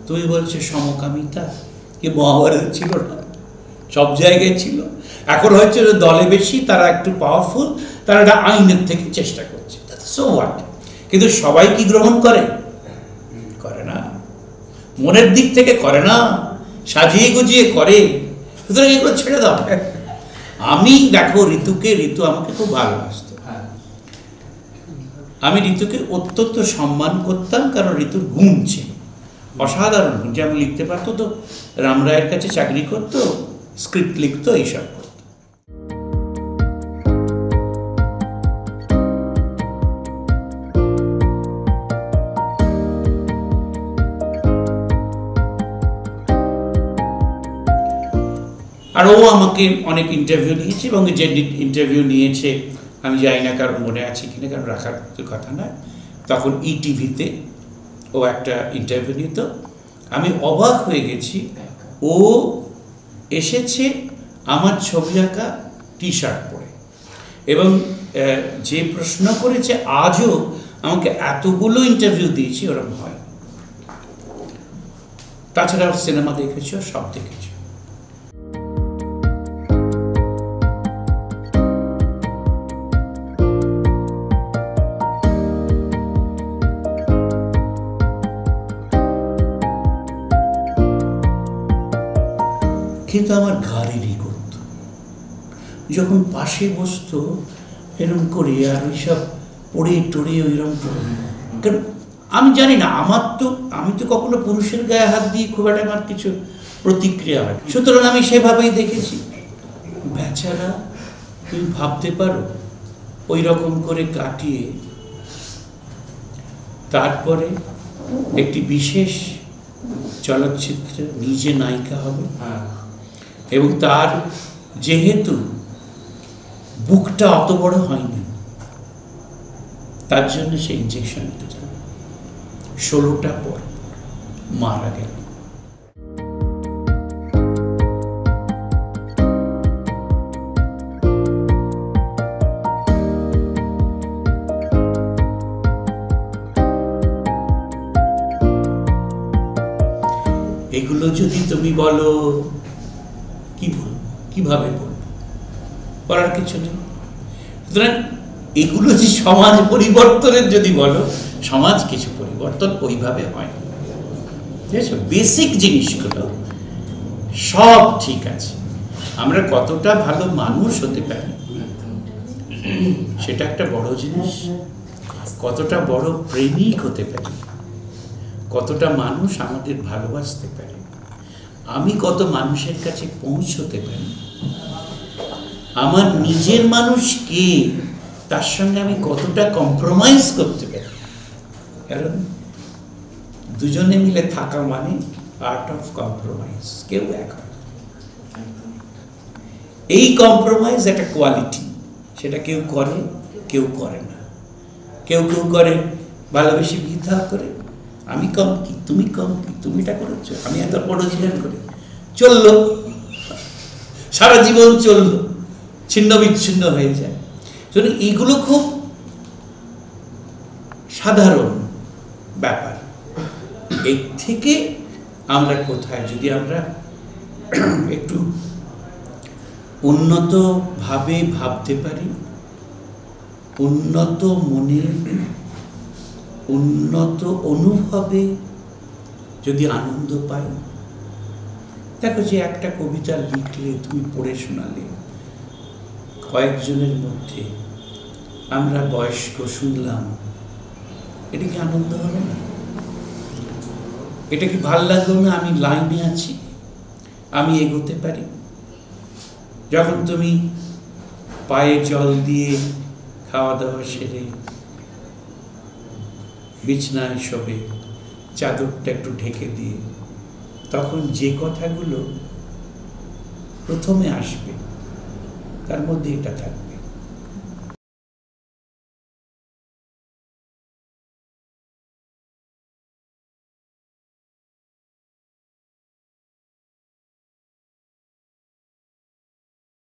তুমি বলছো সমকামিতা, কি মহাভারত ছিল না? সব জায়গায় ছিল। এখন হচ্ছে দলে বেশি, তারা একটু পাওয়ারফুল, তারা একটা আইনের থেকে চেষ্টা করছে, সো হোয়াট। কিন্তু সবাই কি গ্রহণ করে? করে না। মনের দিক থেকে করে না, সাজিয়ে গুজিয়ে করে। সুতরাং এগুলো ছেড়ে দাও। আমি দেখো ঋতুকে, ঋতু আমাকে খুব ভালোবাসত। আমি ঋতুকে অত্যন্ত সম্মান করতাম, কারণ ঋতুর গুণ ছিল অসাধারণ গুণ। যেমন লিখতে পারতো, তো রামরায়ের কাছে চাকরি করতো, স্ক্রিপ্ট লিখতো, এইসব করতো। আর ও আমাকে অনেক ইন্টারভিউ নিয়েছে, এবং যে ইন্টারভিউ নিয়েছে আমি জানি না কারণ মনে আছে কিনা, কারণ রাখার কথা নয়। তখন ইটিভিতে ও একটা ইন্টারভিউ নিত। আমি অবাক হয়ে গেছি, ও এসেছে আমার ছবি আঁকা টি শার্ট পরে, এবং যে প্রশ্ন করেছে, আজও আমাকে এতগুলো ইন্টারভিউ দিয়েছি ওরকম হয়। তাছাড়া সিনেমা দেখেছ, সব দেখেছ। কিন্তু আমার ঘাড়েরই করত, যখন পাশে বসতো এরকম করে, আর ওইসব পড়ে টড়ে ওইরকম করে। কারণ আমি জানি না, আমি তো কখনো পুরুষের গায়ে হাত দিয়ে খুব একটা আমার কিছু প্রতিক্রিয়া হয়। সুতরাং আমি সেভাবেই দেখেছি। বেচারা, তুমি ভাবতে পারো, ওই রকম করে কাটিয়ে তারপরে একটি বিশেষ চলচ্চিত্রে নিজে নায়িকা হবে, এবং তার যেহেতু বুকটা অত বড় হয়নি, তার জন্য সে ইনজেকশন নিতে যাবে। 16টা পর মারা গেল। এগুলো যদি তুমি বলো, কিভাবে বলবো? বলার কিছু নেই। সুতরাং এগুলো যে সমাজ পরিবর্তনের যদি বলো, সমাজ কিছু পরিবর্তন ওইভাবে হয় না। ঠিক আছে, বেসিক জিনিসগুলো সব ঠিক আছে। আমরা কতটা ভালো মানুষ হতে পারি সেটা একটা বড় জিনিস। কতটা বড় প্রেমিক হতে পারি, কতটা মানুষ আমাদের ভালোবাসতে পারে, আমি কত মানুষের কাছে পৌঁছতে পারি, আমার নিজের মানুষ কে, তার সঙ্গে আমি কতটা কম্প্রোমাইজ করতে পারি। কারণ দুজনে মিলে থাকা মানে আর্ট অফ কম্প্রোমাইজ। কেউ এক হয়, এই কম্প্রোমাইজ একটা কোয়ালিটি, সেটা কেউ করে, কেউ করে না। কেউ করে ভালোবেসে বিধা করে, আমি কম কি, তুমি কম কি, তুমি এটা করেছো, আমি এত বড় ছিলেন করে চললো, সারা জীবন চললো, ছিন্ন বিচ্ছিন্ন হয়ে যায়। এগুলো খুব সাধারণ ব্যাপার। এর থেকে আমরা কোথায়, যদি আমরা একটু উন্নতভাবে ভাবতে পারি, উন্নত মনে, উন্নত অনুভবে যদি আনন্দ পাই। দেখো, যে একটা কবিতা লিখলে, তুমি পড়ে শোনালে, কয়েকজনের মধ্যে আমরা বয়স্ক শুনলাম, এটা কি আনন্দ হলো না? এটা কি ভাল লাগলো না? আমি লাইনে আছি, আমি এগোতে পারি। যখন তুমি পায়ে জল দিয়ে খাওয়া দাওয়া সেরে বিছনায় শোবে, চাদরটা একটু ঢেকে দিয়ে, তখন যে কথাগুলো প্রথমে আসবে তার মধ্যে এটা থাকবে।